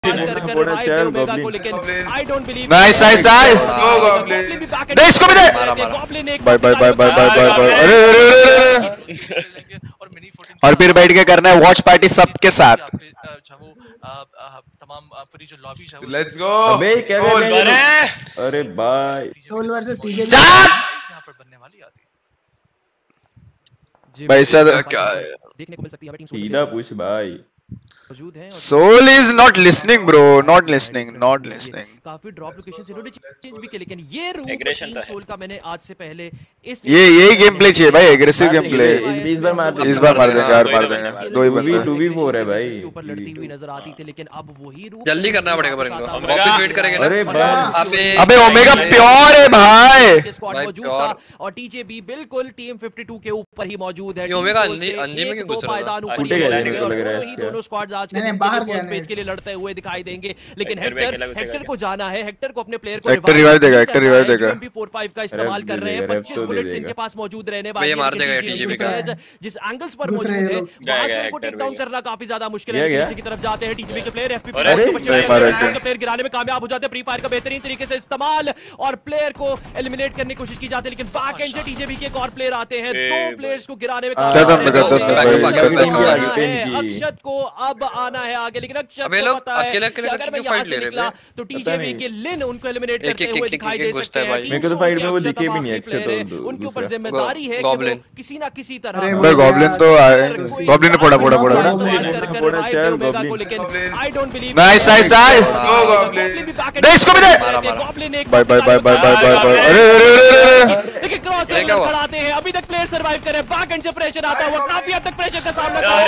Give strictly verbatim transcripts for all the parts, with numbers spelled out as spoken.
Nice nice die. नहीं इसको भी दे। Bye bye bye bye bye bye bye. अरे अरे अरे और फिर बैठ के करना है वॉच पार्टी सबके साथ। तमाम पूरी जो लॉबी है लेट्स गो। अबे क्या कर रहे हैं? अरे भाई सोल वर्सेस टीजे यहाँ पर बनने वाली आती है भाई सर क्या देखने को मिल सकती है टीम सीधा पूछ भाई। मौजूद है। Soul is not listening bro, not listening not listening. काफी ड्रॉप लोकेशन इन्होंने चेंज भी किए, लेकिन ये रूट टीम सोल का मैंने आज से पहले इस ये यही गेम प्ले चाहिए भाई, एग्रेसिव गेम प्ले। इस बार मार इस बार मार देंगे यार, मार देंगे। दो ही बंदे टू वी फोर है भाई। इसके ऊपर लड़ती हुई नजर आती थी, लेकिन अब वही रूट जल्दी करना पड़ेगा पर इनको, हम वापस वेट करेंगे ना। अरे अबे अबे ओमेगा प्योर है भाई। स्क्वाड मौजूद था और टीजेबी बिल्कुल टीम बावन के ऊपर ही मौजूद है। ये ओमेगा अंजी अंजी में क्यों घुस रहा है? दोनों स्क्वाड्स आज के बाहर स्पेस के लिए लड़ते हुए दिखाई देंगे, लेकिन हेक्टर हेक्टर को जाना है। हेक्टर को अपने प्लेयर को हेक्टर रिवाइव देगा, हेक्टर रिवाइव देगा। एम पी फोर्टी फाइव का इस्तेमाल कर रहे हैं। पच्चीस बुलेट्स इनके पास मौजूद रहने वाले ये मार देगा टीजेबी का। जिस एंगल्स पर मौजूद है वहां से उनको टेक डाउन करना काफी ज्यादा मुश्किल है। नीचे की तरफ जाते हैं टीजेबी के प्लेयर, एफपी प्लेयर गिराने में कामयाब हो जाते हैं। फ्री फायर का बेहतरीन तरीके से इस्तेमाल और प्लेयर को एलिमिनेट करने की कोशिश की जाती है, लेकिन बैक एंड से टीजेबी के एक और प्लेयर आते हैं। दो प्लेयर्स को गिराने में कामयाब है। अक्षत को अब आना है आगे, लेकिन अक्षत को पता है अगर मैं यहाँ से निकला तो टीजेबी के लिन उनको एलिमिनेट करते हुए दिखाई दे सकते हैं। मेरे को तो फाइट में वो दिखे भी नहीं अक्षत, उनके ऊपर जिम्मेदारी है कि किसी ना किसी तरह भाई गॉब्लिन तो आए, गॉब्लिन ने फोड़ा फोड़ा फोड़ा। Nice nice die. नहीं इसको भी दे। Bye bye bye bye bye bye. अरे अरे अरे लेकिन क्रॉस खड़ाते हैं, अभी तक प्लेयर सरवाइव कर रहे हैं। बैक एंड से प्रेशर आता हुआ काफी हद तक प्रेशर का सामना कर रहे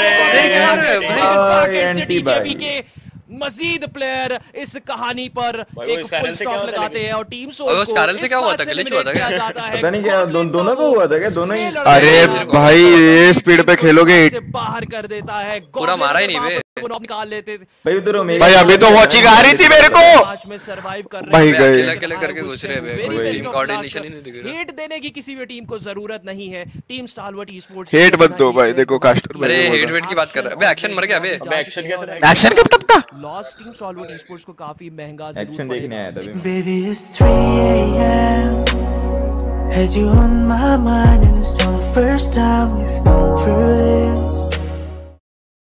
हैं टीजेबी के मजीद प्लेयर इस कहानी पर एक फुल स्टॉप लगाते हैं और टीम सोल उस कारण से क्या हुआ था? ग्लिच हुआ था क्या? पता नहीं क्या दोनों को हुआ था क्या? दोनों ही। अरे भाई ये स्पीड पे खेलोगे बाहर कर देता है, पूरा मारा ही नहीं बे निकाल लेते भाई उधर भाई। अभी तो वॉचिंग आ रही थी मेरे को में सरवाइव कर भाई रहे गए अकेले अकेले करके घुस रहे हैं। टीम कोऑर्डिनेशन ही नहीं दिख रहा। हेट देने की किसी भी टीम को जरूरत नहीं है। टीम स्टारवर्ट ई-स्पोर्ट्स हेट मत दो भाई। देखो कास्टर अरे हेट वेट की बात कर रहा है। अबे एक्शन मर गया बे। एक्शन कैसे? एक्शन कब तक था? लॉस्ट टीम स्टारवर्ट ई-स्पोर्ट्स को काफी महंगा एक्शन देखने आया था। Baby it's three a m Had you on my mind and it's not the first time we've gone through this.